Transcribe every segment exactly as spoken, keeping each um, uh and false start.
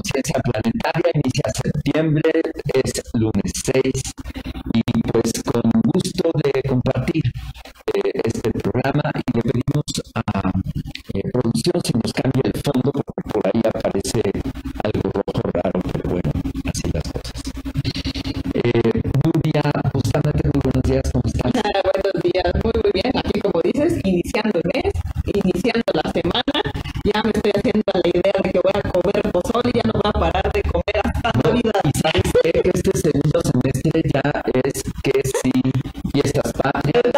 Conciencia Planetaria inicia septiembre, es lunes seis, y pues con gusto de compartir eh, este programa, y le pedimos a eh, producción si nos cambia el fondo, porque por ahí aparece algo rojo raro, pero bueno, así las cosas. Eh, Nuria Bustamante, muy buenos días, ¿cómo estás? Ah, buenos días, muy muy bien, aquí como dices, iniciando el mes, iniciando la semana, ya me estoy haciendo la idea de que voy a comer pozole y ya no voy a parar de comer hasta Navidad. Y sabes qué? Que este segundo semestre ya es que sí, fiestas patrias,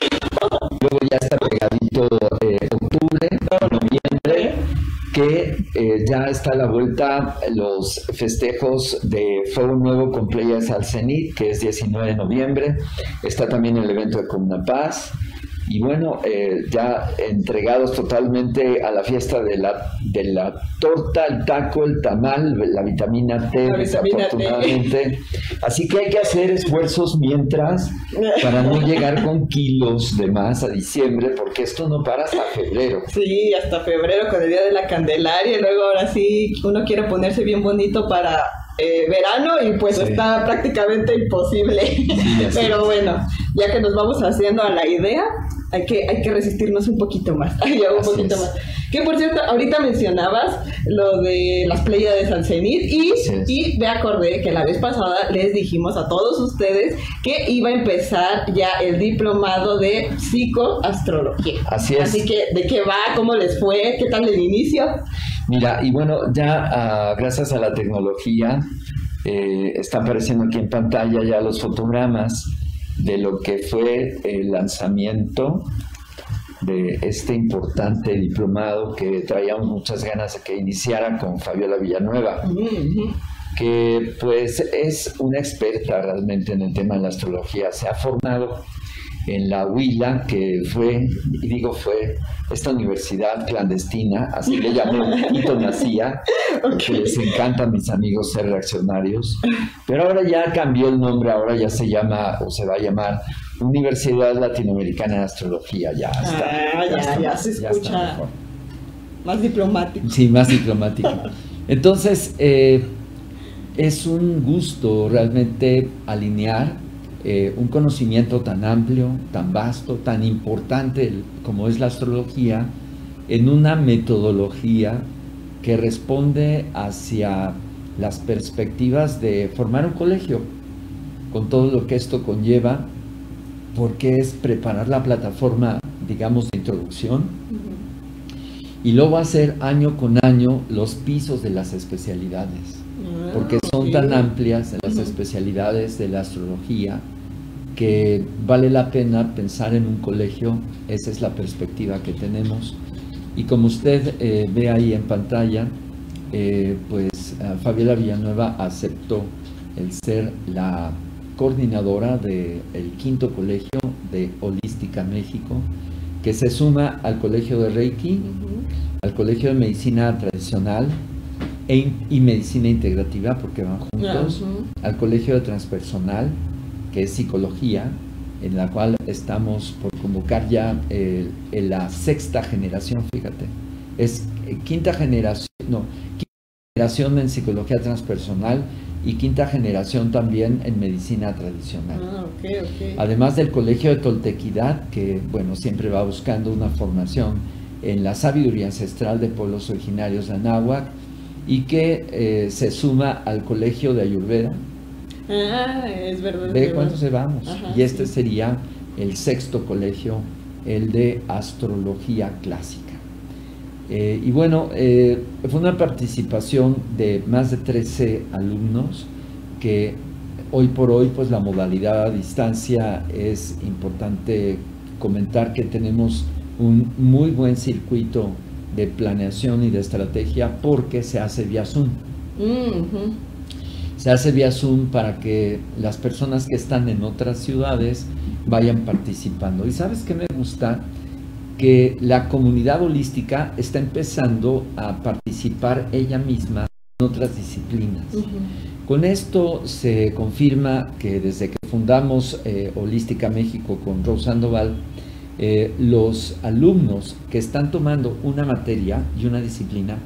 luego ya está pegadito eh, octubre, noviembre, que eh, ya está a la vuelta los festejos de Fuego Nuevo con Playas al Cenit, que es diecinueve de noviembre, está también el evento de Comuna Paz, y bueno, eh, ya entregados totalmente a la fiesta de la, de la torta, el taco, el tamal, la vitamina T, la vitamina desafortunadamente. T. Así que hay que hacer esfuerzos mientras para no llegar con kilos de más a diciembre, porque esto no para hasta febrero. Sí, hasta febrero con el Día de la Candelaria, y luego ahora sí uno quiere ponerse bien bonito para Eh, verano y pues sí, está prácticamente imposible. Sí, pero bueno, ya que nos vamos haciendo a la idea, hay que, hay que resistirnos un poquito más. Ay, un así poquito es. más. Que por cierto, ahorita mencionabas lo de las playas de San Cenit y, y me acordé que la vez pasada les dijimos a todos ustedes que iba a empezar ya el diplomado de psicoastrología. Así es. Así que, ¿de qué va? ¿Cómo les fue? ¿Qué tal el inicio? Mira, y bueno, ya uh, gracias a la tecnología eh, están apareciendo aquí en pantalla ya los fotogramas de lo que fue el lanzamiento de este importante diplomado que traíamos muchas ganas de que iniciara con Fabiola Villanueva, uh-huh. que pues es una experta realmente en el tema de la astrología, se ha formado en la Huila, que fue, y digo fue, esta universidad clandestina, así le llamé Quito Nacía, okay. que les encanta a mis amigos ser reaccionarios, pero ahora ya cambió el nombre, ahora ya se llama, o se va a llamar, Universidad Latinoamericana de Astrología, ya está. Ah, ya, ya, está, ya se escucha ya más diplomático. Sí, más diplomático. Entonces, eh, es un gusto realmente alinear Eh, un conocimiento tan amplio, tan vasto, tan importante como es la astrología, en una metodología que responde hacia las perspectivas de formar un colegio, con todo lo que esto conlleva, porque es preparar la plataforma, digamos, de introducción, uh-huh. y luego hacer año con año los pisos de las especialidades, uh-huh. porque son tan amplias las uh-huh. especialidades de la astrología, que vale la pena pensar en un colegio. Esa es la perspectiva que tenemos, y como usted eh, ve ahí en pantalla, eh, pues uh, Fabiola Villanueva aceptó el ser la coordinadora del quinto colegio de Holística México, que se suma al colegio de Reiki, uh-huh. al colegio de Medicina Tradicional e, y Medicina Integrativa, porque van juntos, uh-huh. al colegio de Transpersonal, que es psicología, en la cual estamos por convocar ya eh, en la sexta generación, fíjate, es eh, quinta generación, no, quinta generación en psicología transpersonal y quinta generación también en medicina tradicional. Ah, okay, okay. Además del colegio de Toltequidad, que bueno, siempre va buscando una formación en la sabiduría ancestral de pueblos originarios de Anáhuac, y que eh, se suma al colegio de Ayurveda. Ah, es verdad. ¿Ve cuántos llevamos? Ajá, y este sí. sería el sexto colegio, el de astrología clásica. Eh, y bueno, eh, fue una participación de más de trece alumnos, que hoy por hoy, pues la modalidad a distancia, es importante comentar que tenemos un muy buen circuito de planeación y de estrategia, porque se hace vía Zoom. Uh-huh. Se hace vía Zoom para que las personas que están en otras ciudades vayan participando. Y ¿sabes qué me gusta? Que la comunidad holística está empezando a participar ella misma en otras disciplinas. Uh-huh. Con esto se confirma que desde que fundamos eh, Holística México con Rose Sandoval, eh, los alumnos que están tomando una materia y una disciplina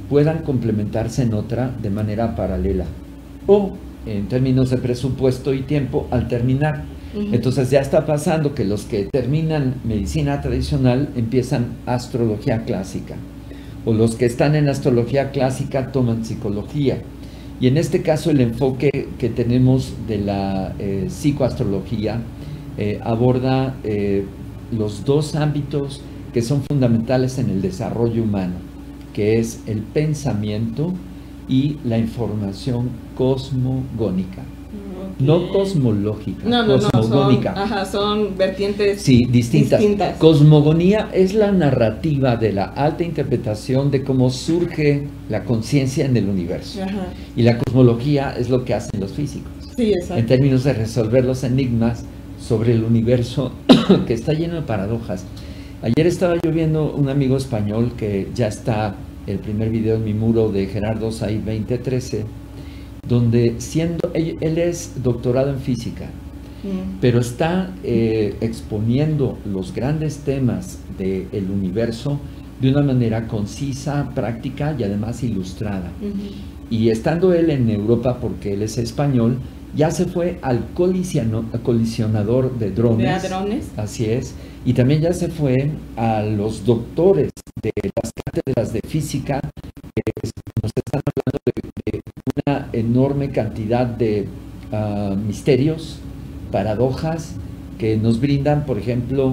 puedan complementarse en otra de manera paralela. O, en términos de presupuesto y tiempo, al terminar. Uh-huh. Entonces ya está pasando que los que terminan medicina tradicional empiezan astrología clásica. O los que están en astrología clásica toman psicología. Y en este caso el enfoque que tenemos de la eh, psicoastrología eh, aborda eh, los dos ámbitos que son fundamentales en el desarrollo humano, que es el pensamiento y la información cosmogónica. Okay. No cosmológica, no, no, cosmogónica. No, son, ajá, son vertientes sí, distintas. distintas. Cosmogonía es la narrativa de la alta interpretación de cómo surge la conciencia en el universo. Ajá. Y la cosmología es lo que hacen los físicos. Sí, exacto. En términos de resolver los enigmas sobre el universo que está lleno de paradojas. Ayer estaba yo viendo un amigo español que ya está el primer video en mi muro de Gerardo Said veinte trece, donde siendo, él, él es doctorado en física, mm. pero está eh, exponiendo los grandes temas del universo de una manera concisa, práctica y además ilustrada. Mm-hmm. Y estando él en Europa, porque él es español, ya se fue al colisionador de drones, ¿De drones? Así es, y también ya se fue a los doctores de las cátedras de física, que nos están hablando de, de una enorme cantidad de uh, misterios, paradojas, que nos brindan, por ejemplo,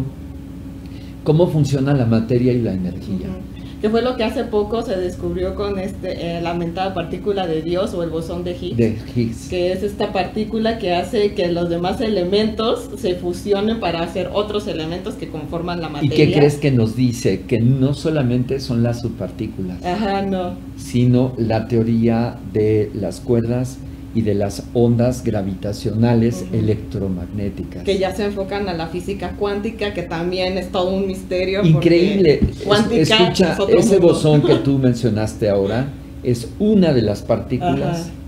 cómo funciona la materia y la energía. Uh-huh. Que fue lo que hace poco se descubrió con este, eh, la mentada partícula de Dios o el bosón de Higgs, de Higgs, que es esta partícula que hace que los demás elementos se fusionen para hacer otros elementos que conforman la materia. ¿Y qué crees que nos dice? Que no solamente son las subpartículas, Ajá, no. sino la teoría de las cuerdas y de las ondas gravitacionales uh-huh. electromagnéticas. Que ya se enfocan a la física cuántica, que también es todo un misterio. Increíble. Cuántica Escucha, es otro ese mundo. bosón que tú mencionaste ahora es una de las partículas Ajá.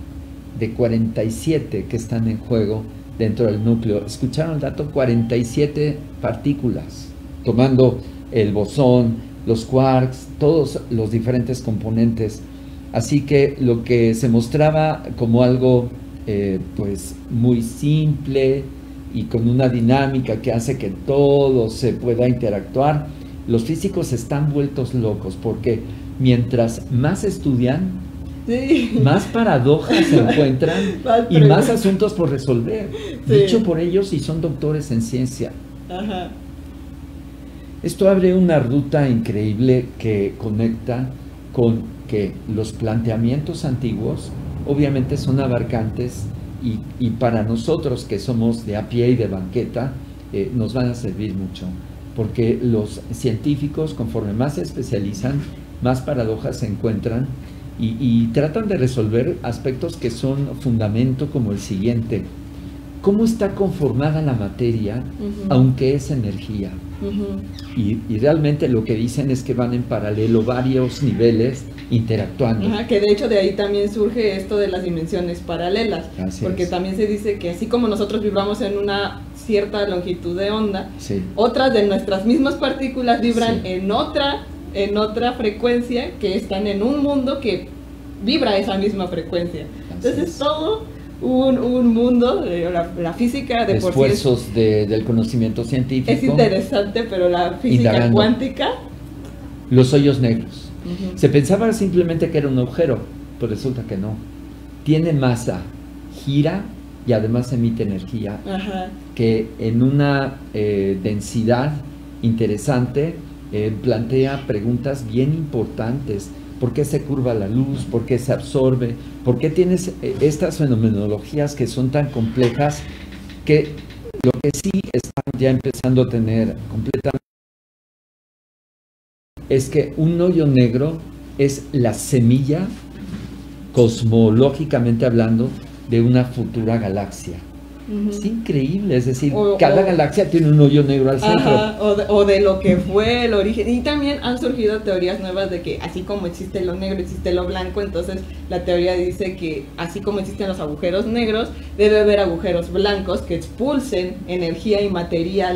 de cuarenta y siete que están en juego dentro del núcleo. ¿Escucharon el dato? cuarenta y siete partículas, tomando el bosón, los quarks, todos los diferentes componentes. Así que lo que se mostraba como algo eh, pues muy simple y con una dinámica que hace que todo se pueda interactuar, los físicos están vueltos locos porque mientras más estudian, sí. más paradojas se encuentran y más asuntos por resolver, sí. dicho por ellos y son doctores en ciencia. Ajá. Esto abre una ruta increíble que conecta con que los planteamientos antiguos obviamente son abarcantes y, y para nosotros que somos de a pie y de banqueta eh, nos van a servir mucho, porque los científicos conforme más se especializan, más paradojas se encuentran y, y tratan de resolver aspectos que son fundamento como el siguiente: ¿cómo está conformada la materia uh-huh. aunque es energía? Uh-huh. y, y realmente lo que dicen es que van en paralelo varios niveles interactuando. Ajá, que de hecho de ahí también surge esto de las dimensiones paralelas, así porque es. También se dice que así como nosotros vibramos en una cierta longitud de onda, sí. otras de nuestras mismas partículas vibran sí. en otra en otra frecuencia, que están en un mundo que vibra esa misma frecuencia. Así Entonces es. todo Un, un mundo, de la, la física de esfuerzos por sí es, de, del conocimiento científico. Es interesante, pero la física indagando. cuántica. Los hoyos negros. Uh-huh. Se pensaba simplemente que era un agujero, pero resulta que no. Tiene masa, gira y además emite energía, uh-huh. que en una eh, densidad interesante eh, plantea preguntas bien importantes. ¿Por qué se curva la luz? ¿Por qué se absorbe? ¿Por qué tienes estas fenomenologías que son tan complejas que lo que sí están ya empezando a tener completamente es que un hoyo negro es la semilla, cosmológicamente hablando, de una futura galaxia? Uh-huh. Es increíble, es decir, o, cada o, galaxia tiene un hoyo negro al centro. Ajá, o, de, o de lo que fue el origen. Y también han surgido teorías nuevas de que así como existe lo negro, existe lo blanco. Entonces la teoría dice que así como existen los agujeros negros, debe haber agujeros blancos que expulsen energía y material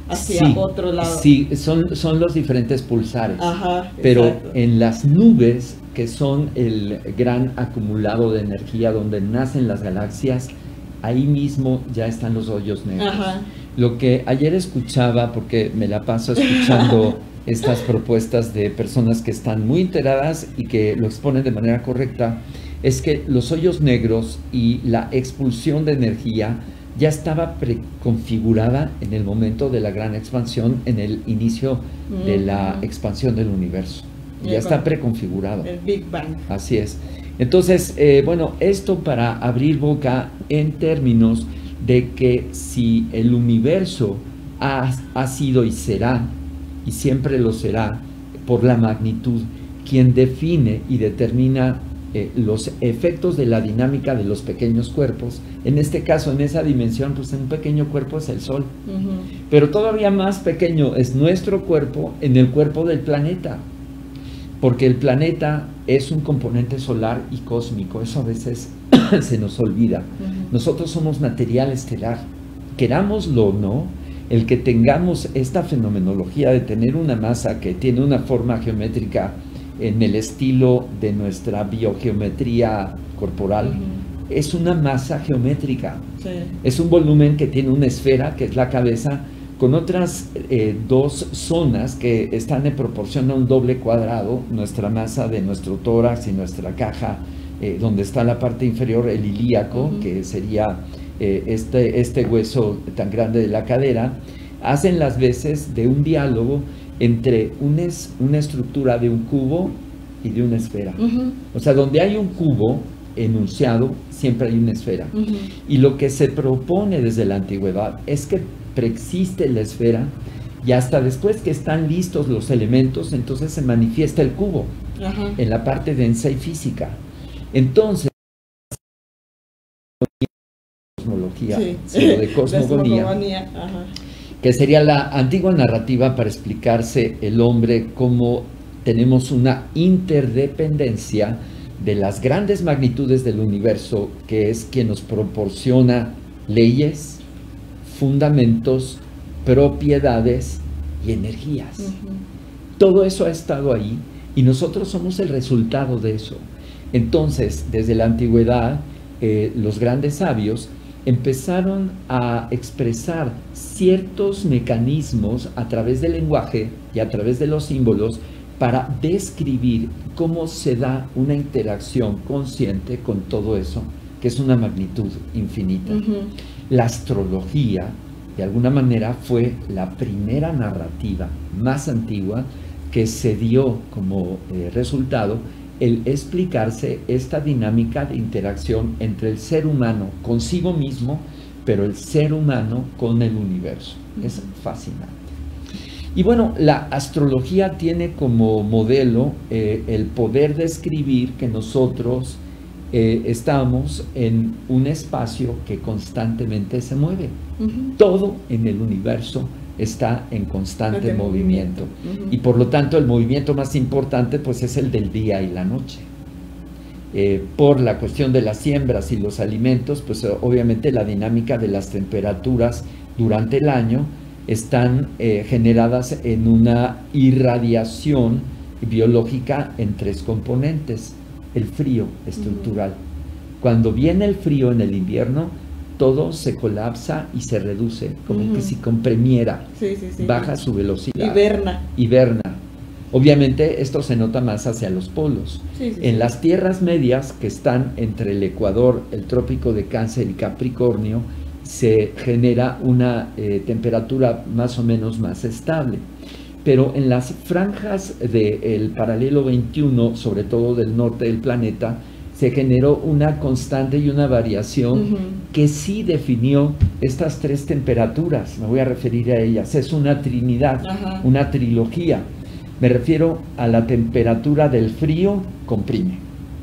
hacia sí, otro lado. Sí, son, son los diferentes pulsares. Ajá, pero exacto. En las nubes, que son el gran acumulado de energía donde nacen las galaxias, ahí mismo ya están los hoyos negros. Ajá. Lo que ayer escuchaba, porque me la paso escuchando estas propuestas de personas que están muy enteradas y que lo exponen de manera correcta, es que los hoyos negros y la expulsión de energía ya estaba preconfigurada en el momento de la gran expansión, en el inicio mm-hmm. de la expansión del universo. Ya yeah, está preconfigurado. El Big Bang. Así es. Entonces, eh, bueno, esto para abrir boca en términos de que si el universo ha, ha sido y será, y siempre lo será, por la magnitud, quien define y determina eh, los efectos de la dinámica de los pequeños cuerpos, en este caso, en esa dimensión, pues en un pequeño cuerpo es el Sol, uh-huh. pero todavía más pequeño es nuestro cuerpo en el cuerpo del planeta, porque el planeta es un componente solar y cósmico, eso a veces se nos olvida. Uh-huh. Nosotros somos material estelar, querámoslo o no, el que tengamos esta fenomenología de tener una masa que tiene una forma geométrica en el estilo de nuestra biogeometría corporal, uh-huh. es una masa geométrica, sí. es un volumen que tiene una esfera, que es la cabeza, con otras eh, dos zonas que están en proporción a un doble cuadrado, nuestra masa de nuestro tórax y nuestra caja, eh, donde está la parte inferior, el ilíaco, uh-huh. que sería eh, este, este hueso tan grande de la cadera, hacen las veces de un diálogo entre un es, una estructura de un cubo y de una esfera. Uh-huh. O sea, donde hay un cubo enunciado, siempre hay una esfera. Uh-huh. Y lo que se propone desde la antigüedad es que preexiste la esfera y hasta después que están listos los elementos, entonces se manifiesta el cubo uh-huh. en la parte densa y física. Entonces, cosmología, sí. sino de cosmogonía, uh-huh. que sería la antigua narrativa para explicarse el hombre como tenemos una interdependencia de las grandes magnitudes del universo, que es quien nos proporciona leyes, fundamentos, propiedades y energías. Uh-huh. Todo eso ha estado ahí y nosotros somos el resultado de eso. Entonces, desde la antigüedad, eh, los grandes sabios empezaron a expresar ciertos mecanismos a través del lenguaje y a través de los símbolos para describir cómo se da una interacción consciente con todo eso, que es una magnitud infinita. Uh-huh. La astrología, de alguna manera, fue la primera narrativa más antigua que se dio como eh, resultado el explicarse esta dinámica de interacción entre el ser humano consigo mismo, pero el ser humano con el universo. Uh-huh. Es fascinante. Y bueno, la astrología tiene como modelo eh, el poder describir que nosotros Eh, estamos en un espacio que constantemente se mueve. Uh-huh. Todo en el universo está en constante movimiento. Uh-huh. Y por lo tanto el movimiento más importante pues es el del día y la noche. Eh, por la cuestión de las siembras y los alimentos, pues obviamente la dinámica de las temperaturas durante el año están eh, generadas en una irradiación biológica en tres componentes. El frío estructural. Uh-huh. Cuando viene el frío en el invierno, todo se colapsa y se reduce, como uh-huh. que si comprimiera, sí, sí, sí. baja su velocidad. Hiberna. Hiberna. Obviamente esto se nota más hacia los polos. Sí, sí, en sí. las tierras medias que están entre el Ecuador, el trópico de Cáncer y Capricornio, se genera una eh, temperatura más o menos más estable. Pero en las franjas del paralelo veintiuno, sobre todo del norte del planeta, se generó una constante y una variación uh-huh. que sí definió estas tres temperaturas. Me voy a referir a ellas. Es una trinidad, uh-huh. una trilogía. Me refiero a la temperatura del frío, comprime.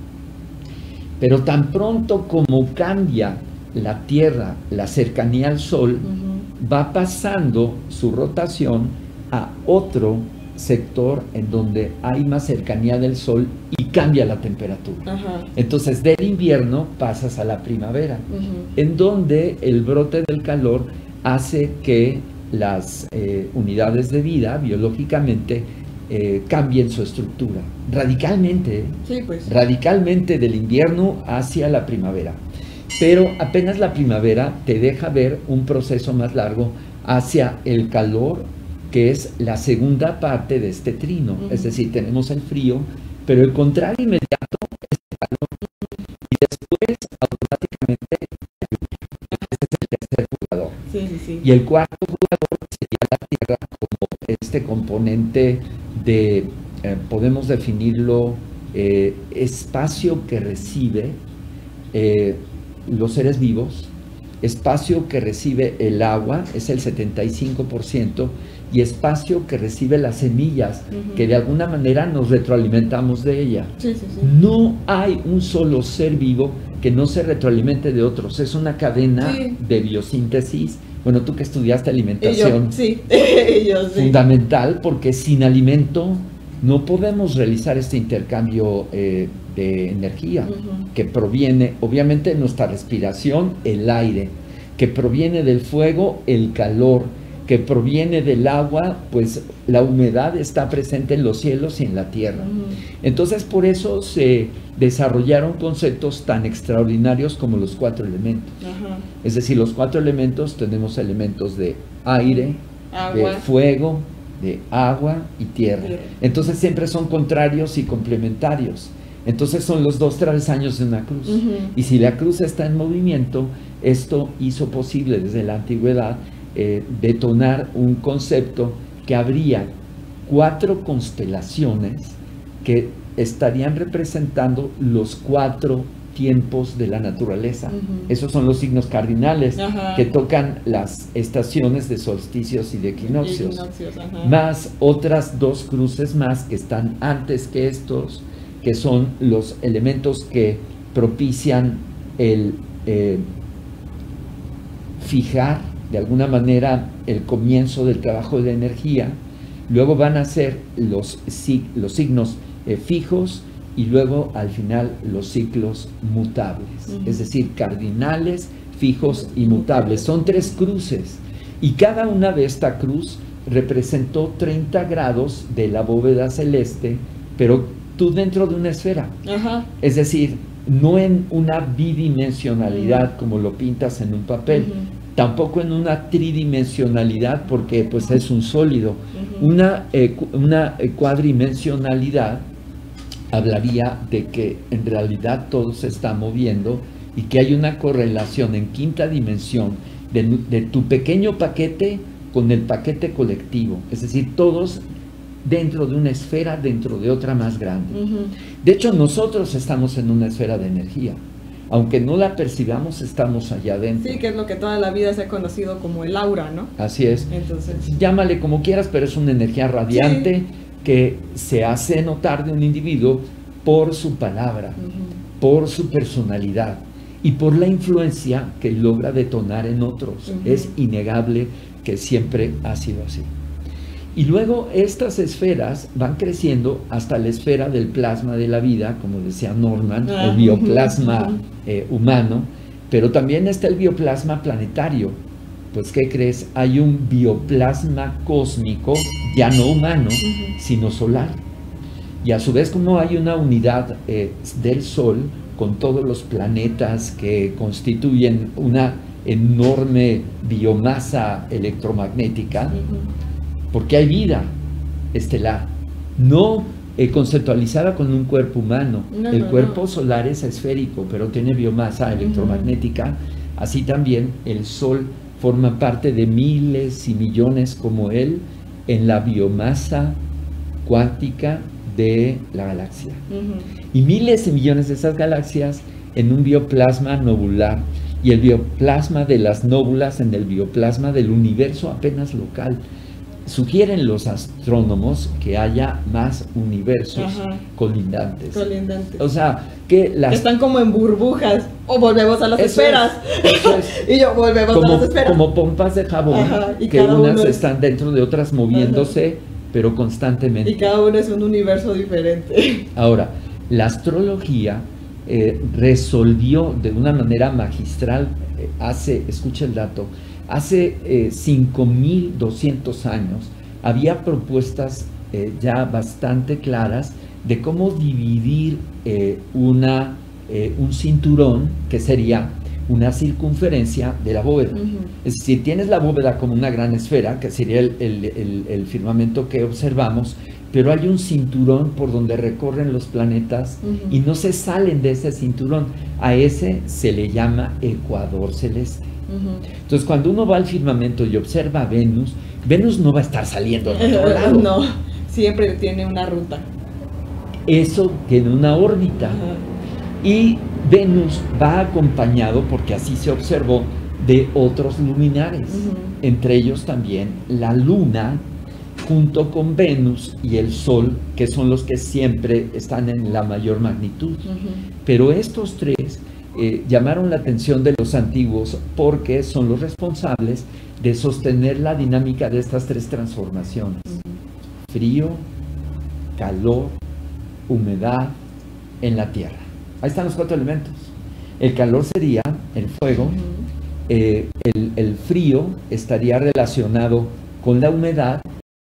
Pero tan pronto como cambia la Tierra, la cercanía al Sol, uh-huh. va pasando su rotación a otro sector en donde hay más cercanía del Sol y cambia la temperatura. Ajá. Entonces del invierno pasas a la primavera, uh-huh. en donde el brote del calor hace que las eh, unidades de vida biológicamente eh, cambien su estructura radicalmente, sí, pues. radicalmente del invierno hacia la primavera. Pero apenas la primavera te deja ver un proceso más largo hacia el calor, que es la segunda parte de este trino. Uh-huh. Es decir, tenemos el frío, pero el contrario inmediato es el calor. Uh-huh. Y después, automáticamente, este es el tercer jugador. Sí, sí, sí. Y el cuarto jugador sería la Tierra como este componente de, eh, podemos definirlo, eh, espacio que recibe eh, los seres vivos, espacio que recibe el agua, es el setenta y cinco por ciento, y espacio que recibe las semillas, uh-huh. que de alguna manera nos retroalimentamos de ella. Sí, sí, sí. No hay un solo ser vivo que no se retroalimente de otros, es una cadena sí. de biosíntesis. Bueno, tú que estudiaste alimentación, yo, sí. yo, sí. fundamental, porque sin alimento no podemos realizar este intercambio eh, de energía, uh-huh. que proviene, obviamente, de nuestra respiración, el aire, que proviene del fuego, el calor, que proviene del agua, pues la humedad está presente en los cielos y en la tierra. Uh-huh. Entonces, por eso se desarrollaron conceptos tan extraordinarios como los cuatro elementos. Uh-huh. Es decir, los cuatro elementos, tenemos elementos de aire, agua. de fuego, de agua y tierra. Entonces siempre son contrarios y complementarios. Entonces son los dos travesaños de una cruz. Uh-huh. Y si la cruz está en movimiento, esto hizo posible desde la antigüedad eh, detonar un concepto que habría cuatro constelaciones que estarían representando los cuatro tiempos de la naturaleza. Uh-huh. Esos son los signos cardinales, uh-huh. que tocan las estaciones de solsticios y de equinoccios, equinoccios uh-huh. más otras dos cruces más que están antes que estos, que son los elementos que propician el eh, fijar de alguna manera el comienzo del trabajo de energía. Luego van a ser los, los signos eh, fijos, y luego al final los ciclos mutables, uh-huh. es decir, cardinales, fijos y mutables. Son tres cruces, y cada una de esta cruz representó treinta grados de la bóveda celeste, pero tú dentro de una esfera. Uh-huh. Es decir, no en una bidimensionalidad uh-huh. como lo pintas en un papel, uh-huh. tampoco en una tridimensionalidad, porque pues es un sólido. Uh-huh. Una, eh, una cuadrimensionalidad hablaría de que en realidad todo se está moviendo y que hay una correlación en quinta dimensión de, de tu pequeño paquete con el paquete colectivo, es decir, todos dentro de una esfera, dentro de otra más grande. Uh-huh. De hecho, nosotros estamos en una esfera de energía, aunque no la percibamos, estamos allá adentro. Sí, que es lo que toda la vida se ha conocido como el aura, ¿no? Así es. Entonces, llámale como quieras, pero es una energía radiante, sí. que se hace notar de un individuo por su palabra, uh-huh. por su personalidad y por la influencia que logra detonar en otros. Uh-huh. Es innegable que siempre ha sido así. Y luego estas esferas van creciendo hasta la esfera del plasma de la vida, como decía Norman, uh-huh. el bioplasma uh-huh. eh, humano, pero también está el bioplasma planetario. Pues, ¿qué crees? Hay un bioplasma cósmico, ya no humano, uh-huh. sino solar. Y a su vez, como hay una unidad eh, del Sol, con todos los planetas que constituyen una enorme biomasa electromagnética, uh-huh. porque hay vida estelar, no eh, conceptualizada con un cuerpo humano. No, el no, cuerpo no. solar es esférico, pero tiene biomasa electromagnética. Uh-huh. Así también el Sol forma parte de miles y millones como él en la biomasa cuántica de la galaxia. Uh-huh. Y miles y millones de esas galaxias en un bioplasma nobular, y el bioplasma de las nóbulas en el bioplasma del universo apenas local. Sugieren los astrónomos que haya más universos uh-huh. colindantes. colindantes. O sea, que las... están como en burbujas, o volvemos a las eso esferas. Es, eso es. Y yo volvemos como, a las esferas. Como pompas de jabón, ajá, y que unas es... están dentro de otras moviéndose, ajá. pero constantemente. Y cada uno es un universo diferente. Ahora, la astrología eh, resolvió de una manera magistral, eh, hace, escucha el dato, Hace eh, cinco mil doscientos años había propuestas eh, ya bastante claras de cómo dividir eh, una, eh, un cinturón, que sería una circunferencia de la bóveda. Uh-huh. Es decir, tienes la bóveda como una gran esfera, que sería el, el, el, el firmamento que observamos, pero hay un cinturón por donde recorren los planetas uh-huh. y no se salen de ese cinturón. A ese se le llama ecuador celeste. Uh-huh. Entonces, cuando uno va al firmamento y observa a Venus, Venus no va a estar saliendo de otro lado. No, siempre tiene una ruta. Eso tiene una órbita. Uh-huh. Y Venus va acompañado, porque así se observó, de otros luminares. Uh-huh. Entre ellos también la Luna, junto con Venus y el Sol, que son los que siempre están en la mayor magnitud. Uh-huh. Pero estos tres eh, llamaron la atención de los antiguos porque son los responsables de sostener la dinámica de estas tres transformaciones. Uh-huh. Frío, calor, humedad en la Tierra. Ahí están los cuatro elementos. El calor sería el fuego, uh-huh. eh, el, el frío estaría relacionado con la humedad,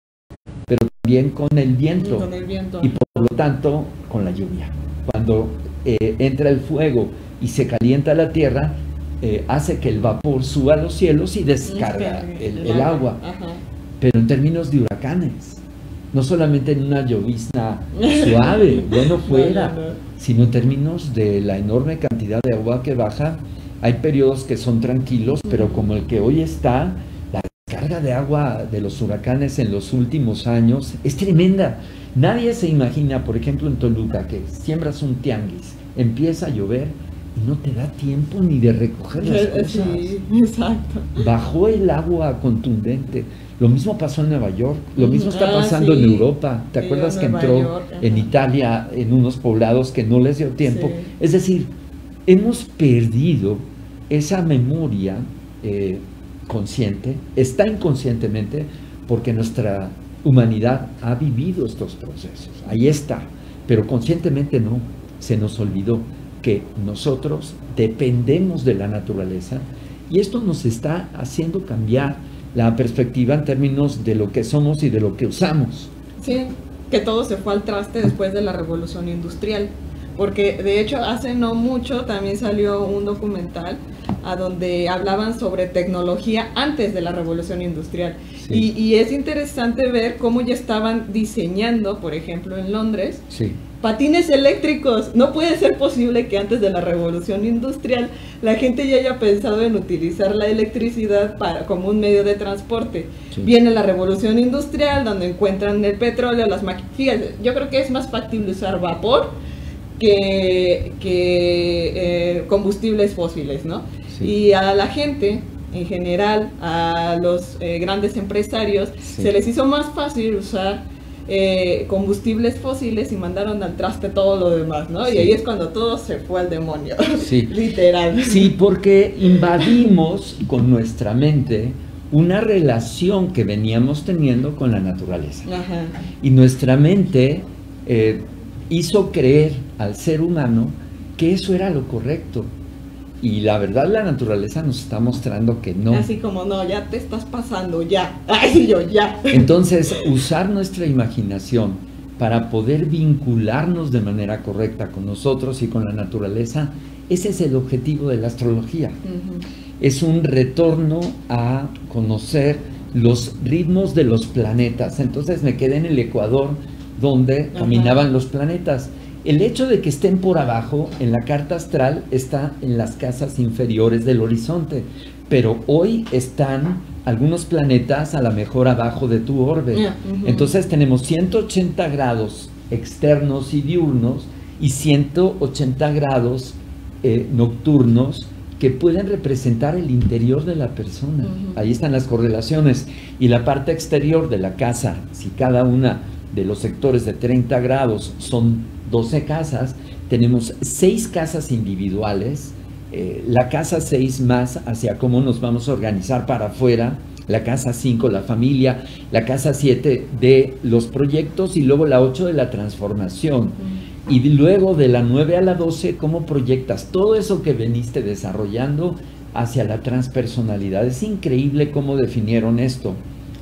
pero también con el viento, con el viento. Y por lo tanto con la lluvia. Cuando eh, entra el fuego y se calienta la tierra, eh, hace que el vapor suba a los cielos y descarga el, el, el agua. Ajá. Pero en términos de huracanes, no solamente en una llovizna suave, bueno fuera, no, no, no. sino en términos de la enorme cantidad de agua que baja. Hay periodos que son tranquilos, pero como el que hoy está, la descarga de agua de los huracanes en los últimos años es tremenda. Nadie se imagina, por ejemplo, en Toluca, que siembras un tianguis, empieza a llover y no te da tiempo ni de recoger las cosas. Sí, exacto. Bajó el agua contundente. Lo mismo pasó en Nueva York, lo mismo está pasando ah, sí. en Europa. ¿Te sí, acuerdas que entró York, en Italia en unos poblados que no les dio tiempo? Sí. Es decir, hemos perdido esa memoria eh, consciente, está inconscientemente, porque nuestra humanidad ha vivido estos procesos. Ahí está, pero conscientemente no. Se nos olvidó que nosotros dependemos de la naturaleza y esto nos está haciendo cambiar la perspectiva en términos de lo que somos y de lo que usamos. Sí, que todo se fue al traste después de la revolución industrial, porque de hecho hace no mucho también salió un documental a donde hablaban sobre tecnología antes de la revolución industrial. Sí. Y, y es interesante ver cómo ya estaban diseñando, por ejemplo en Londres, sí. patines eléctricos. No puede ser posible que antes de la revolución industrial la gente ya haya pensado en utilizar la electricidad para, como un medio de transporte. Sí. Viene la revolución industrial donde encuentran el petróleo, las máquinas. Yo creo que es más factible usar vapor que, que eh, combustibles fósiles, ¿no? Sí. Y a la gente en general, a los eh, grandes empresarios, sí. se les hizo más fácil usar eh, combustibles fósiles y mandaron al traste todo lo demás, ¿no? Sí. Y ahí es cuando todo se fue al demonio, sí. literal. Sí, porque invadimos con nuestra mente una relación que veníamos teniendo con la naturaleza. Ajá. Y nuestra mente eh, hizo creer al ser humano que eso era lo correcto. Y la verdad, la naturaleza nos está mostrando que no. Así como, no, ya te estás pasando, ya. Ay, yo, ya. Entonces, usar nuestra imaginación para poder vincularnos de manera correcta con nosotros y con la naturaleza, ese es el objetivo de la astrología. Uh-huh. Es un retorno a conocer los ritmos de los planetas. Entonces, me quedé en el Ecuador, donde uh-huh. caminaban los planetas. El hecho de que estén por abajo en la carta astral está en las casas inferiores del horizonte, pero hoy están algunos planetas a lo mejor abajo de tu orbe. Uh-huh. Entonces tenemos ciento ochenta grados externos y diurnos y ciento ochenta grados eh, nocturnos que pueden representar el interior de la persona. Uh-huh. Ahí están las correlaciones. Y la parte exterior de la casa, si cada una de los sectores de treinta grados son doce casas, tenemos seis casas individuales, eh, la casa seis más hacia cómo nos vamos a organizar para afuera, la casa cinco, la familia, la casa siete de los proyectos y luego la ocho de la transformación. Uh-huh. Y luego de la nueve a la doce, cómo proyectas todo eso que veniste desarrollando hacia la transpersonalidad. Es increíble cómo definieron esto.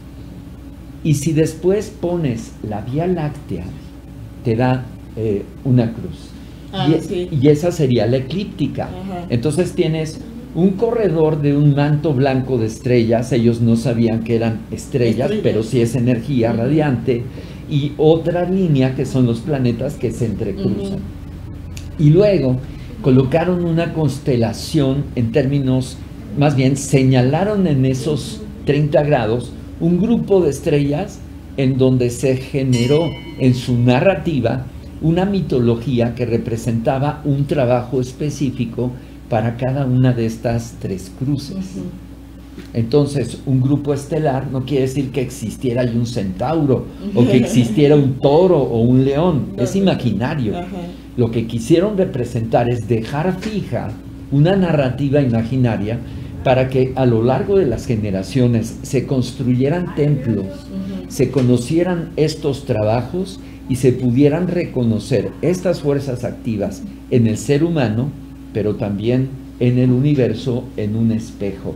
Y si después pones la Vía Láctea, te da eh, una cruz. Ah, y, sí. y esa sería la eclíptica. Ajá. Entonces tienes un corredor de un manto blanco de estrellas. Ellos no sabían que eran estrellas, estrellas. pero sí es energía uh-huh. radiante. Y otra línea que son los planetas que se entrecruzan. Uh-huh. Y luego colocaron una constelación en términos, más bien señalaron en esos treinta grados un grupo de estrellas en donde se generó en su narrativa una mitología que representaba un trabajo específico para cada una de estas tres cruces. Uh-huh. Entonces, un grupo estelar no quiere decir que existiera un centauro o que existiera un toro o un león, es imaginario. Uh-huh. Lo que quisieron representar es dejar fija una narrativa imaginaria para que a lo largo de las generaciones se construyeran templos, uh-huh. se conocieran estos trabajos y se pudieran reconocer estas fuerzas activas en el ser humano, pero también en el universo, en un espejo.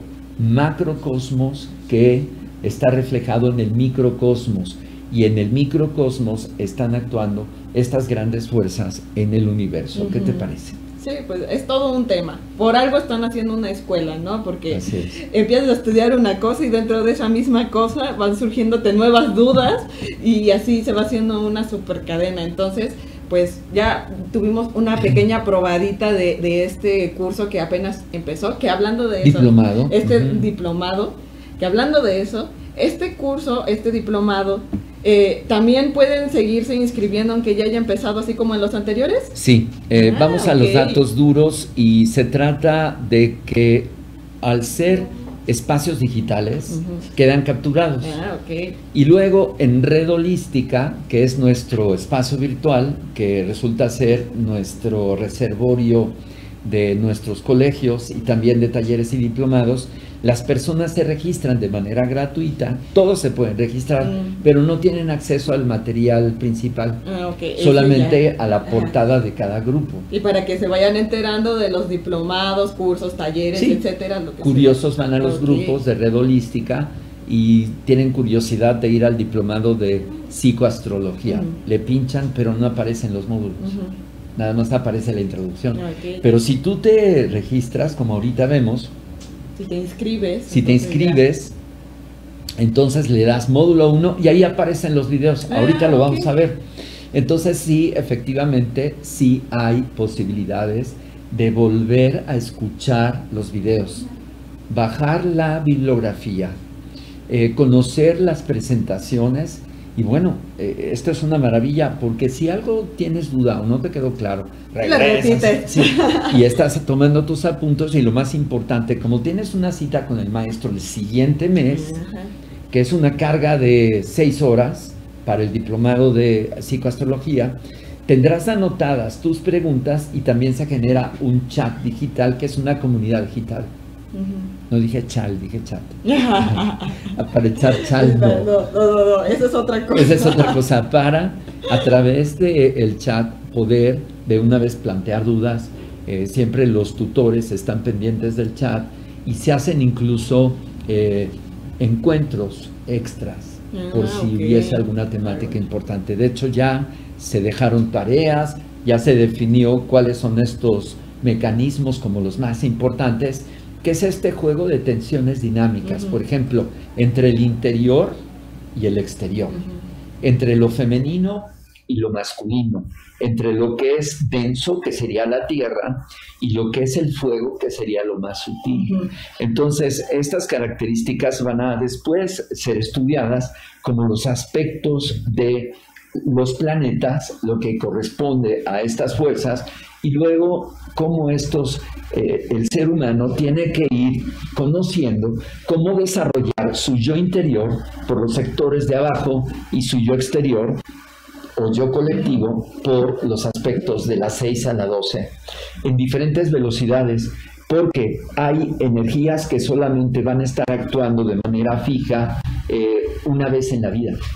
Macrocosmos que está reflejado en el microcosmos, y en el microcosmos están actuando estas grandes fuerzas en el universo. Uh-huh. ¿Qué te parece? Sí, pues es todo un tema. Por algo están haciendo una escuela, ¿no? Porque empiezas a estudiar una cosa y dentro de esa misma cosa van surgiéndote nuevas dudas y así se va haciendo una super cadena. Entonces, pues ya tuvimos una pequeña probadita de, de este curso que apenas empezó, que hablando de eso, diplomado. este Uh-huh. diplomado, que hablando de eso, este curso, este diplomado, Eh, ¿también pueden seguirse inscribiendo aunque ya haya empezado así como en los anteriores? Sí, eh, ah, vamos a okay. los datos duros y se trata de que al ser espacios digitales uh-huh. quedan capturados. Ah, okay. Y luego en Red Holística, que es nuestro espacio virtual, que resulta ser nuestro reservorio de nuestros colegios y también de talleres y diplomados, las personas se registran de manera gratuita, todos se pueden registrar, mm. pero no tienen acceso al material principal, ah, okay. solamente a la portada Ajá. de cada grupo. Y para que se vayan enterando de los diplomados, cursos, talleres, sí. etcétera. Lo que Curiosos van a los okay. grupos de Red Holística y tienen curiosidad de ir al diplomado de psicoastrología. Mm. Le pinchan, pero no aparecen los módulos. Mm-hmm. Nada más aparece la introducción. Okay. Pero si tú te registras, como ahorita vemos, si te inscribes, si te inscribes, ya. entonces le das módulo uno y ahí aparecen los videos. Ah, ahorita lo vamos okay. a ver. Entonces sí, efectivamente, sí hay posibilidades de volver a escuchar los videos, bajar la bibliografía, eh, conocer las presentaciones. Y bueno, eh, esto es una maravilla, porque si algo tienes duda o no te quedó claro, regresas, sí, y estás tomando tus apuntes, y lo más importante, como tienes una cita con el maestro el siguiente mes, uh-huh. que es una carga de seis horas para el diplomado de psicoastrología, tendrás anotadas tus preguntas y también se genera un chat digital, que es una comunidad digital. Uh-huh. No dije chal, dije chat. Para echar chal, no. No, no, no, no, esa es otra cosa. Esa es otra cosa, para a través del chat poder de una vez plantear dudas. Eh, siempre los tutores están pendientes del chat y se hacen incluso eh, encuentros extras ah, por si okay. hubiese alguna temática claro. importante. De hecho, ya se dejaron tareas, ya se definió cuáles son estos mecanismos como los más importantes, que es este juego de tensiones dinámicas, uh-huh. por ejemplo, entre el interior y el exterior, uh-huh. entre lo femenino y lo masculino, entre lo que es denso, que sería la tierra, y lo que es el fuego, que sería lo más sutil. Uh-huh. Entonces, estas características van a después ser estudiadas como los aspectos de los planetas, lo que corresponde a estas fuerzas, y luego cómo estos, eh, el ser humano tiene que ir conociendo cómo desarrollar su yo interior por los sectores de abajo y su yo exterior o yo colectivo por los aspectos de la seis a la doce en diferentes velocidades, porque hay energías que solamente van a estar actuando de manera fija eh, una vez en la vida.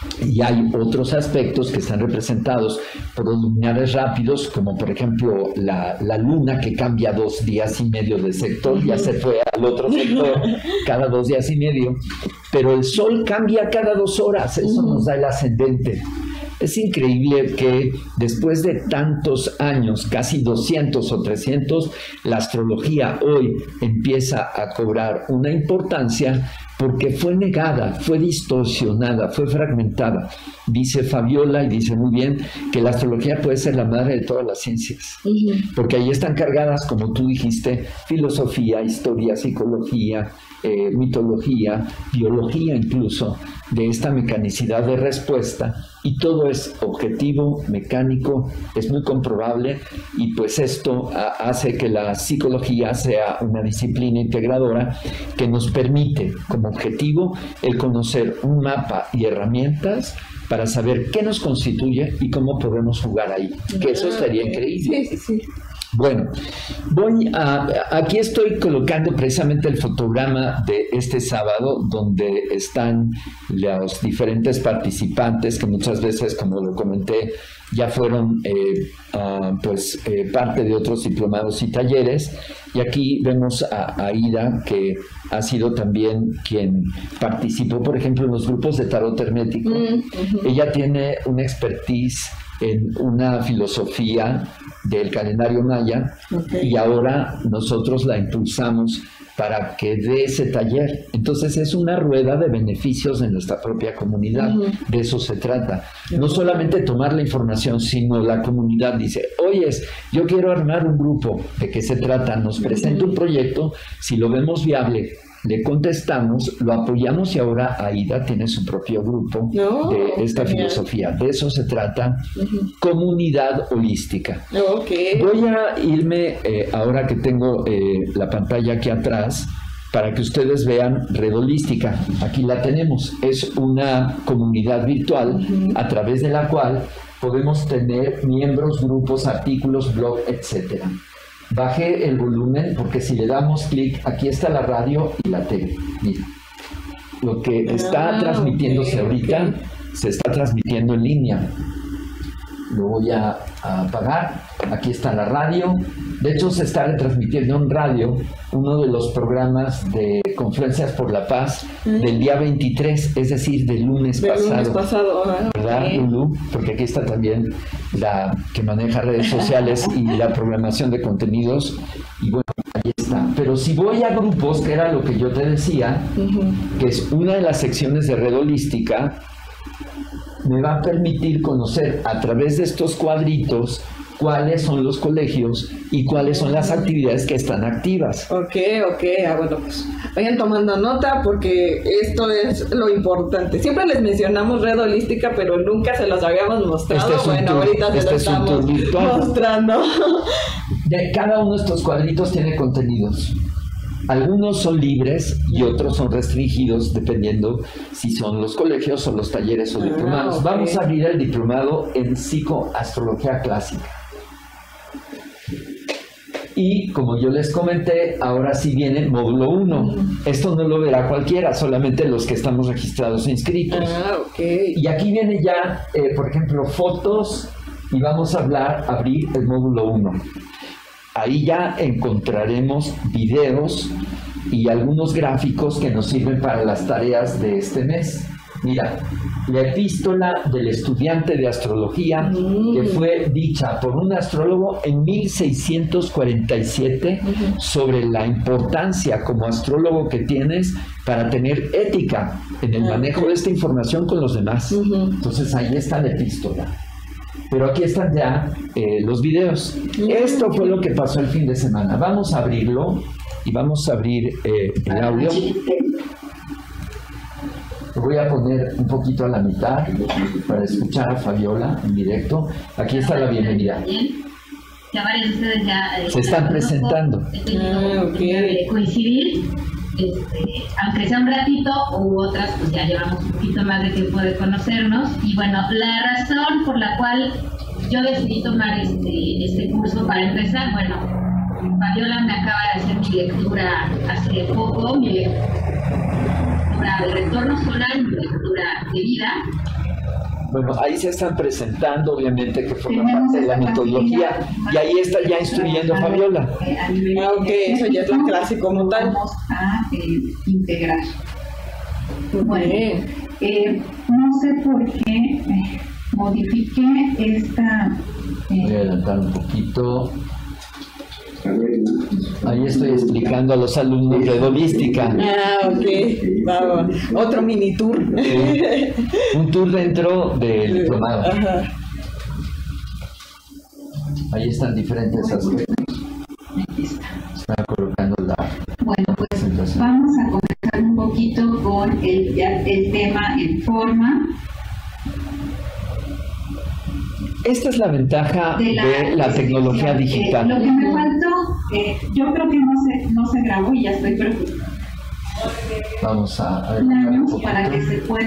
Y hay otros aspectos que están representados por los luminares rápidos, como por ejemplo la, la luna, que cambia dos días y medio de sector, ya se fue al otro sector cada dos días y medio, pero el sol cambia cada dos horas, eso nos da el ascendente. Es increíble que después de tantos años, casi doscientos o trescientos, la astrología hoy empieza a cobrar una importancia porque fue negada, fue distorsionada, fue fragmentada. Dice Fabiola, y dice muy bien, que la astrología puede ser la madre de todas las ciencias, uh-huh. porque ahí están cargadas, como tú dijiste, filosofía, historia, psicología, eh, mitología, biología incluso, de esta mecanicidad de respuesta, y todo es objetivo, mecánico, es muy comprobable, y pues esto a, hace que la psicología sea una disciplina integradora que nos permite como objetivo el conocer un mapa y herramientas para saber qué nos constituye y cómo podemos jugar ahí, que eso estaría increíble. Sí, sí, sí. Bueno, voy a, aquí estoy colocando precisamente el fotograma de este sábado, donde están los diferentes participantes que muchas veces, como lo comenté, ya fueron eh, uh, pues eh, parte de otros diplomados y talleres. Y aquí vemos a Aida, que ha sido también quien participó, por ejemplo, en los grupos de tarot hermético. Mm-hmm. Ella tiene una expertise en una filosofía del calendario maya, okay. y ahora nosotros la impulsamos para que dé ese taller. Entonces es una rueda de beneficios en nuestra propia comunidad. Uh-huh. De eso se trata. Uh-huh. No solamente tomar la información, sino la comunidad dice, oyes, yo quiero armar un grupo. ¿De qué se trata? Nos presenta un proyecto, si lo vemos viable, le contestamos, lo apoyamos, y ahora Aida tiene su propio grupo no, de esta genial. filosofía. De eso se trata, uh-huh. comunidad holística. Okay. Voy a irme, eh, ahora que tengo eh, la pantalla aquí atrás, para que ustedes vean Red Holística. Aquí la tenemos. Es una comunidad virtual, uh-huh. a través de la cual podemos tener miembros, grupos, artículos, blog, etcétera. Bajé el volumen porque si le damos clic, aquí está la radio y la tele. Mira, lo que está ah, transmitiéndose okay, ahorita okay. se está transmitiendo en línea. Lo voy a, a apagar. Aquí está la radio. De hecho, se está retransmitiendo en radio uno de los programas de Conferencias por la Paz ¿Mm? del día veintitrés, es decir, del lunes del pasado. Lunes pasado, ¿verdad, okay. Lulu? Porque aquí está también la que maneja redes sociales y la programación de contenidos. Y bueno, ahí está. Pero si voy a grupos, que era lo que yo te decía, uh-huh. que es una de las secciones de Red Holística, me va a permitir conocer a través de estos cuadritos cuáles son los colegios y cuáles son las actividades que están activas. Ok, ok, ah, bueno, pues vayan tomando nota porque esto es lo importante. Siempre les mencionamos Red Holística, pero nunca se los habíamos mostrado. Este es un bueno, tour, ahorita este se lo es estamos mostrando. De cada uno de estos cuadritos tiene contenidos. Algunos son libres y otros son restringidos dependiendo si son los colegios o los talleres o diplomados. Ah, okay. Vamos a abrir el diplomado en psicoastrología clásica. Y como yo les comenté, ahora sí viene módulo uno. Esto no lo verá cualquiera, solamente los que estamos registrados e inscritos. Ah, okay. Y aquí viene ya, eh, por ejemplo, fotos, y vamos a hablar, abrir el módulo uno. Ahí ya encontraremos videos y algunos gráficos que nos sirven para las tareas de este mes. Mira, la epístola del estudiante de astrología, mm. que fue dicha por un astrólogo en mil seiscientos cuarenta y siete, uh-huh. sobre la importancia como astrólogo que tienes para tener ética en el manejo de esta información con los demás. Uh-huh. Entonces ahí está la epístola. Pero aquí están ya eh, los videos. Esto fue lo que pasó el fin de semana. Vamos a abrirlo y vamos a abrir eh, el audio. Lo voy a poner un poquito a la mitad para escuchar a Fabiola en directo. Aquí está la bienvenida. Ya varios de ustedes ya eh, se están presentando. Ah, okay. Coincidir, este, aunque sea un ratito, u otras pues ya llevamos un poquito más de tiempo de conocernos. Y bueno, la razón por la cual yo decidí tomar este, este curso para empezar, bueno, Fabiola me acaba de hacer mi lectura hace poco, mi lectura de retorno solar, mi lectura de vida, Bueno, ahí se están presentando, obviamente, que forma parte de la metodología, y ahí está ya instruyendo Fabiola. Ah, ok, eso ya es la clase como tal. Vamos a eh, integrar. Bueno, eh, no sé por qué eh, modifiqué esta... Eh, Voy a adelantar un poquito. Ahí estoy explicando a los alumnos de Dolística. Ah, ok. Vamos. Otro mini tour. Sí. Un tour dentro del diplomado. Ajá. Ahí están diferentes aspectos. aquí está. Está colocando la... Bueno, pues vamos a comenzar un poquito con el, el tema en forma. Esta es la ventaja de la, de la tecnología digital. Eh, lo que me faltó, eh, yo creo que no se, no se grabó y ya estoy preocupada. Vamos a... a Planos para que se pueda.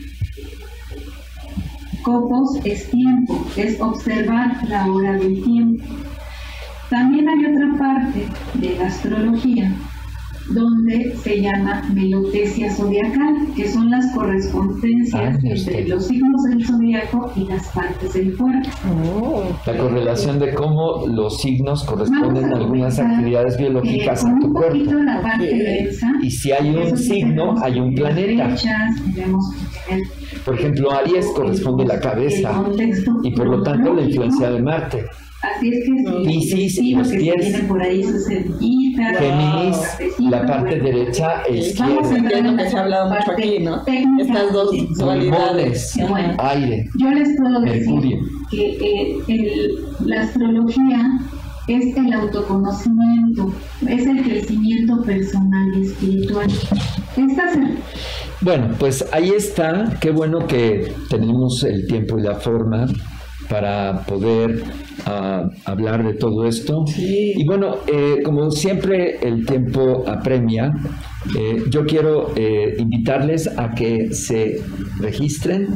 Copos es tiempo, es observar la hora del tiempo. También hay otra parte de la astrología donde se llama melotesia zodiacal, que son las correspondencias ah, entre los signos del zodiaco y las partes del cuerpo. Oh, la correlación de cómo los signos corresponden a, a algunas actividades biológicas eh, a tu cuerpo. La parte derecha, y si hay un signo, hay un planeta. Derechas, vemos, por ejemplo, Aries corresponde a la cabeza y por lo tanto la influencia de Marte. Así es que Piscis y los pies. Por ahí sus cerquitas, Géminis, la parte derecha es Estamos entendiendo que se ha hablado mucho aquí, ¿no? Estas dos dualidades. Bueno, aire, yo les puedo Mercurio. decir que eh, el, la astrología es el autoconocimiento, es el crecimiento personal y espiritual. Estas Bueno, pues ahí está. Qué bueno que tenemos el tiempo y la forma para poder uh, hablar de todo esto. Sí. Y bueno, eh, como siempre el tiempo apremia, eh, yo quiero eh, invitarles a que se registren,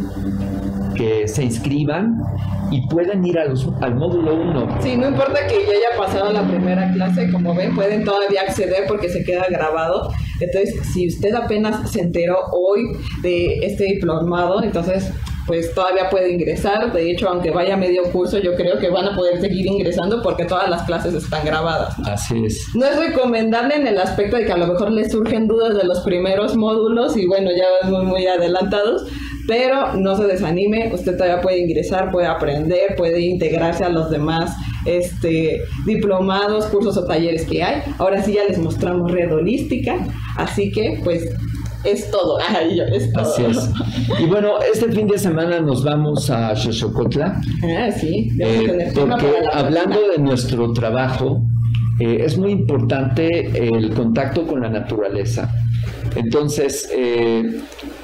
que se inscriban y pueden ir a los, al módulo uno. Sí, no importa que ya haya pasado la primera clase, como ven, pueden todavía acceder porque se queda grabado. Entonces, si usted apenas se enteró hoy de este diplomado, entonces pues todavía puede ingresar. De hecho, aunque vaya medio curso, yo creo que van a poder seguir ingresando porque todas las clases están grabadas. Así es. No es recomendable en el aspecto de que a lo mejor les surgen dudas de los primeros módulos y bueno, ya van muy, muy adelantados, pero no se desanime, usted todavía puede ingresar, puede aprender, puede integrarse a los demás este, diplomados, cursos o talleres que hay. Ahora sí ya les mostramos Red Holística, así que pues es todo. Ay, yo, es todo. Así es. Y bueno, este fin de semana nos vamos a Xochocotla. Ah, sí. Eh, porque hablando de nuestro trabajo, eh, es muy importante el contacto con la naturaleza. Entonces, eh,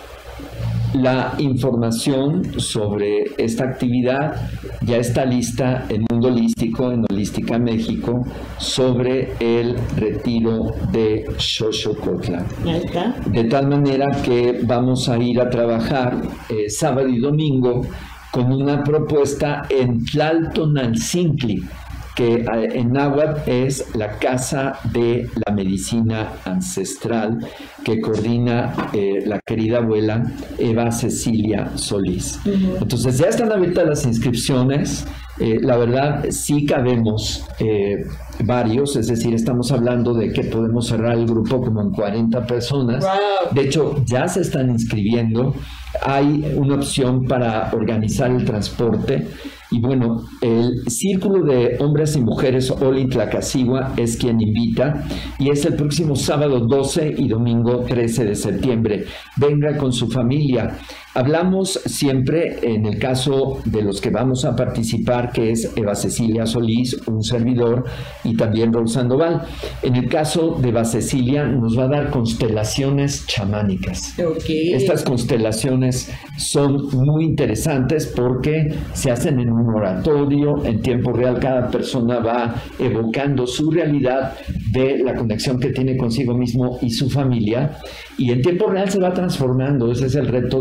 la información sobre esta actividad ya está lista en Mundo Holístico, en Holística México, sobre el retiro de Xochocotla. Ahí está. De tal manera que vamos a ir a trabajar eh, sábado y domingo con una propuesta en Tlaltonalcintli, que en náhuatl es la Casa de la Medicina Ancestral, que coordina eh, la querida abuela Eva Cecilia Solís. Uh-huh. Entonces ya están abiertas las inscripciones. Eh, la verdad sí cabemos eh, varios, es decir, estamos hablando de que podemos cerrar el grupo como en cuarenta personas. Wow. De hecho, ya se están inscribiendo. Hay una opción para organizar el transporte. Y bueno, el Círculo de Hombres y Mujeres Olintlacazigua es quien invita, y es el próximo sábado doce y domingo trece de septiembre. Venga con su familia. Hablamos siempre, en el caso de los que vamos a participar, que es Eva Cecilia Solís, un servidor, y también Raúl Sandoval. En el caso de Eva Cecilia nos va a dar constelaciones chamánicas. Okay. Estas constelaciones son muy interesantes porque se hacen en un oratorio, en tiempo real cada persona va evocando su realidad de la conexión que tiene consigo mismo y su familia, y en tiempo real se va transformando. Ese es el reto de Eva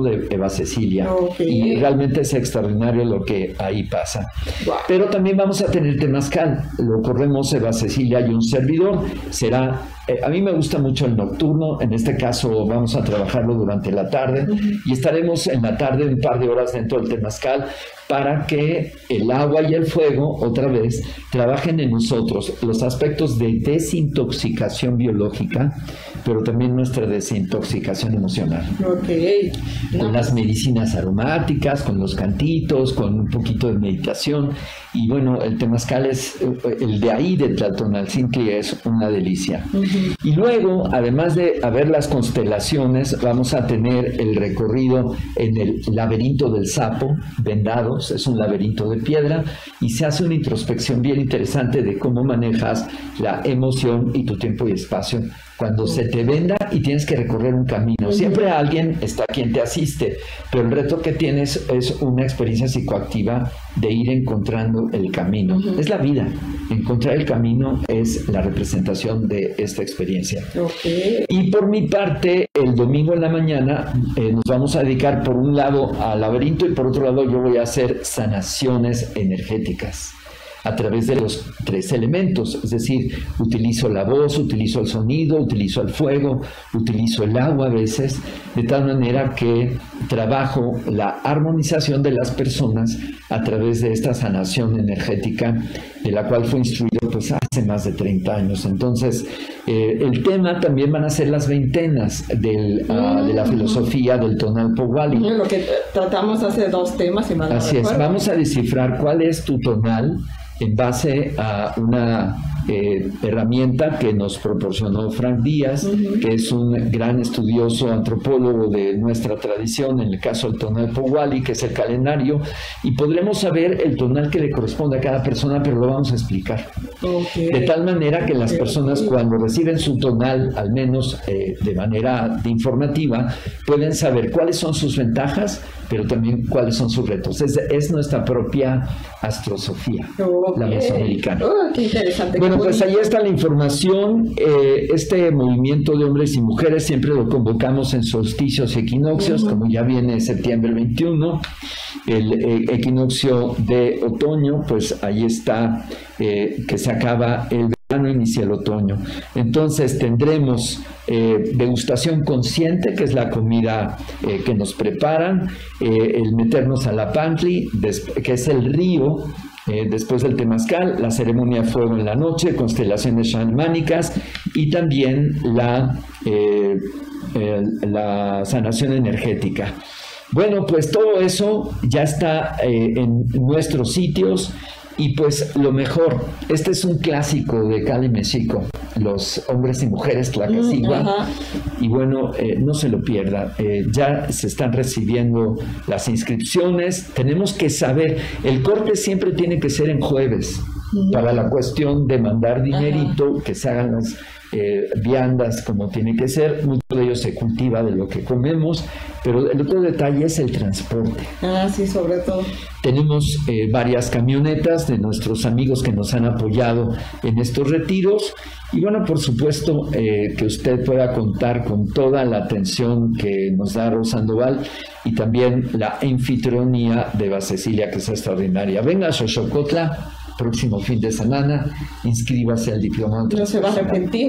Cecilia. Okay. Y realmente es extraordinario lo que ahí pasa. Wow. Pero también vamos a tener temazcal. Lo corremos Eva Cecilia y un servidor. Será, eh, a mí me gusta mucho el nocturno. En este caso vamos a trabajarlo durante la tarde. Uh-huh. Y estaremos en la tarde un par de horas dentro del temazcal para que el agua y el fuego, otra vez, trabajen en nosotros los aspectos de desintoxicación biológica, pero también nuestra desintoxicación emocional. Okay. Con las medicinas aromáticas, con los cantitos, con un poquito de meditación. Y bueno, el temazcal es, el de ahí de Tlatonaltzintli es una delicia. Uh-huh. Y luego, además de haber las constelaciones, vamos a tener el recorrido en el laberinto del sapo, vendado. Es un laberinto de piedra y se hace una introspección bien interesante de cómo manejas la emoción y tu tiempo y espacio cuando se te venda y tienes que recorrer un camino. Siempre alguien está quien te asiste, pero el reto que tienes es una experiencia psicoactiva de ir encontrando el camino. Uh-huh. Es la vida. Encontrar el camino es la representación de esta experiencia. Okay. Y por mi parte, el domingo en la mañana eh, nos vamos a dedicar por un lado al laberinto y por otro lado yo voy a hacer sanaciones energéticas a través de los tres elementos, es decir, utilizo la voz, utilizo el sonido, utilizo el fuego, utilizo el agua a veces, de tal manera que trabajo la armonización de las personas a través de esta sanación energética, de la cual fue instruido pues hace más de treinta años. Entonces, eh, el tema también van a ser las veintenas del, uh, de la filosofía del tonal Powali. Lo que tratamos hace dos temas. Si Así es, vamos a descifrar cuál es tu tonal en base a una eh, herramienta que nos proporcionó Frank Díaz, uh-huh. que es un gran estudioso antropólogo de nuestra tradición, en el caso del tonal Powali, que es el calendario, y podremos saber el tonal que le corresponde a cada persona, pero lo vamos a explicar. Okay. De tal manera que las okay. personas cuando reciben su tonal, al menos eh, de manera de informativa, pueden saber cuáles son sus ventajas, pero también cuáles son sus retos. Es, es nuestra propia astrosofía, okay. la mesoamericana. Oh, qué interesante. Bueno, pues ahí está la información. Eh, este movimiento de hombres y mujeres siempre lo convocamos en solsticios y equinoccios, uh-huh. como ya viene septiembre veintiuno, el eh, equinoccio de otoño, pues ahí está, eh, que se acaba el verano, inicia el otoño. Entonces tendremos eh, degustación consciente, que es la comida eh, que nos preparan, eh, el meternos a la pantli, que es el río, Eh, después del temazcal, la ceremonia de fuego en la noche, constelaciones xamánicas y también la, eh, eh, la sanación energética. Bueno, pues todo eso ya está eh, en nuestros sitios y pues lo mejor, este es un clásico de Cali Mexico, los hombres y mujeres Tlacazigua, mm, y bueno, eh, no se lo pierda, eh, ya se están recibiendo las inscripciones, tenemos que saber, el corte siempre tiene que ser en jueves, mm, para la cuestión de mandar dinerito, ajá, que se hagan las eh, viandas como tiene que ser, mucho de ello se cultiva de lo que comemos, pero el otro detalle es el transporte. Ah, sí, sobre todo. Tenemos eh, varias camionetas de nuestros amigos que nos han apoyado en estos retiros y bueno, por supuesto eh, que usted pueda contar con toda la atención que nos da Rosa Sandoval y también la anfitrionía de Eva Cecilia, que es extraordinaria. Venga a Xochocotla, próximo fin de semana, inscríbase al diplomado. No se va a arrepentir.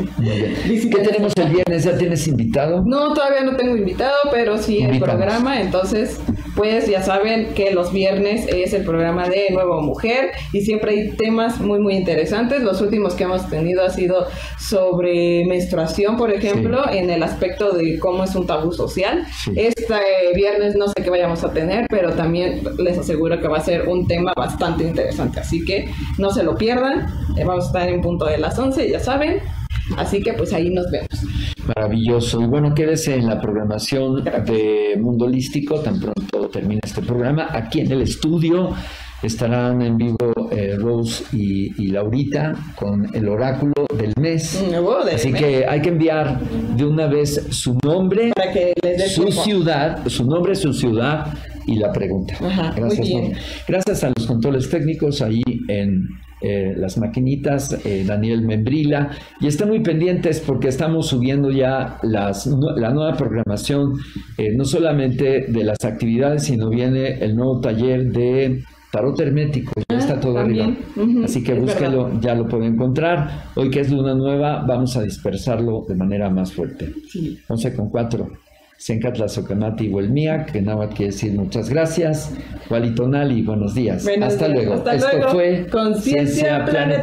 ¿Qué tenemos el viernes? ¿Ya tienes invitado? No, todavía no tengo invitado, pero sí el Invitamos. programa. Entonces, pues ya saben que los viernes es el programa de Nueva Mujer y siempre hay temas muy, muy interesantes. Los últimos que hemos tenido ha sido sobre menstruación, por ejemplo, sí, en el aspecto de cómo es un tabú social. Sí. Este viernes no sé qué vayamos a tener, pero también les aseguro que va a ser un tema bastante interesante. Así que no se lo pierdan. Vamos a estar en punto de las once, ya saben. Así que pues ahí nos vemos. Maravilloso. Y bueno, quédese en la programación de Mundo Holístico tan pronto termine este programa. Aquí en el estudio estarán en vivo eh, Rose y, y Laurita con el oráculo del mes. Oh, del Así mes. que hay que enviar de una vez su nombre, para que les dé su tiempo. ciudad, su nombre, su ciudad y la pregunta. Ajá, Gracias, muy bien. ¿no? Gracias a los controles técnicos ahí en eh, las maquinitas, eh, Daniel Membrila, y estén muy pendientes porque estamos subiendo ya las, la nueva programación, eh, no solamente de las actividades, sino viene el nuevo taller de tarot hermético, ya está todo arriba. Uh-huh. Así que búsquelo, ya lo pueden encontrar. Hoy que es luna nueva, vamos a dispersarlo de manera más fuerte. Sí. once con cuatro. Sencatla Socamati Huelmía, que nada quiere decir muchas gracias. Walitonali, buenos días. Buenos hasta días. luego. Hasta Esto luego. fue Conciencia Planetaria.